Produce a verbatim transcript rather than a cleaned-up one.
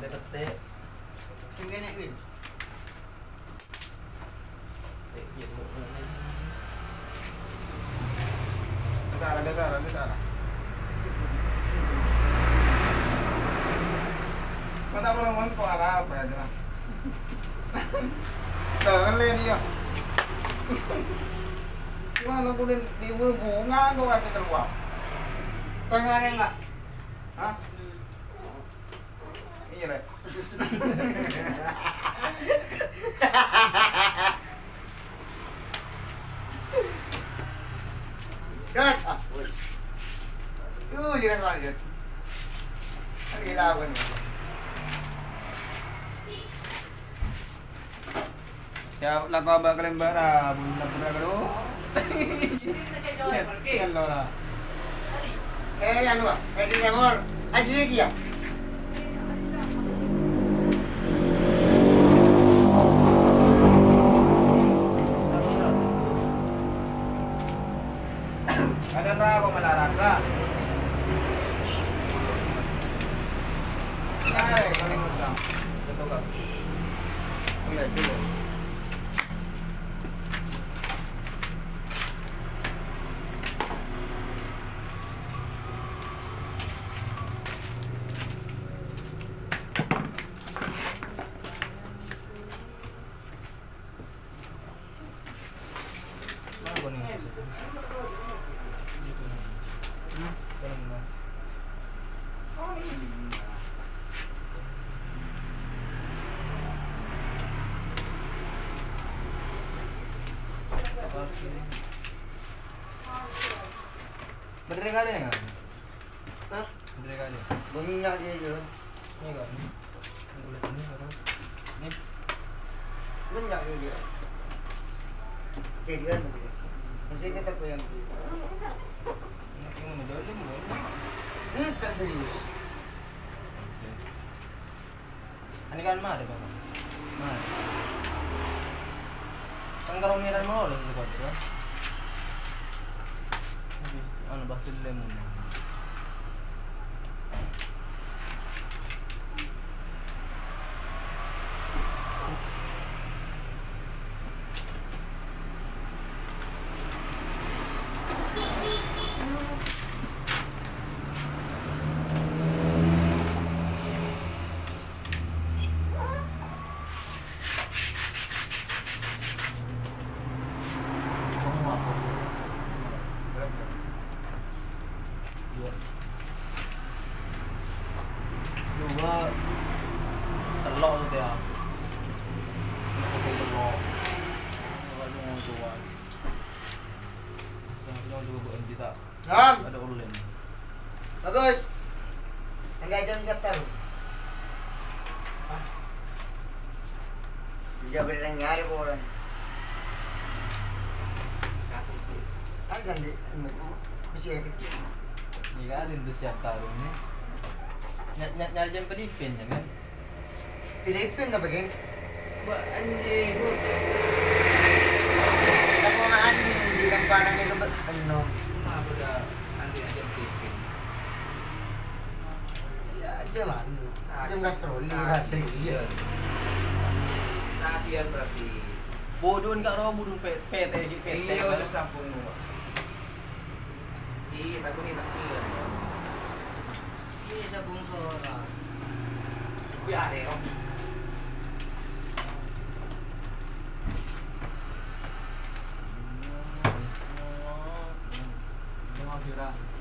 petik-petik. Sing kene kuwi. Petik gitu. Dasar, dasar, dasar. Kata belum mau kok apa ya jelas. Tuh kan le dia. Gimana aku di di bunga kok aja keluar. Kemarin enggak? Hah? Iya le. Gat. Ah. Yuh, jangan lanjut. Gila aku nih. Ya lagu abang kelembara, bunda bunda kalo. Kan lo lah. Eh, anu, eh di nomor. Aji dia. Ada rago malaran lah. Ay, kaling usang. Betul ka? Iya, dulu. Bener kali ya? Hah? Bener kali. Bunyinya aja itu. Ini kan. Ini ini kan. Ini Bunyinya aja dia. Jadi kan begitu. Mesti kita goyang. ini dalam dalam. Hmm, tak serius. Ini kan mah ada Bapak. Mah. Kan kalau miran mau lah buat ya. Anu batu lemon. Dua telok tu dia. Nak pakai telok. Kalau mau jual. Kalau juga buat M D tak. Nam, Ada ulen. bagus. Enggak jam siap tahu. Dia berenang nyari orang. Kan sandi, bisa kecil. Ni kan itu siap taruh ni. Nyat nyat nyari jam Filipin ya kan? Filipin apa geng? Buat anjing. Kita mau naan di kampanan itu penuh. Apa dah anjing jam Filipin. Ya aja lah. Jam gastroli, Iya. radri. Kasihan berarti. Bodoh enggak roh bodoh P T P T. Iya, sesampun lu. Iya, aku ni tak kira. Ini sabung sora. Biar ya. Mau kira.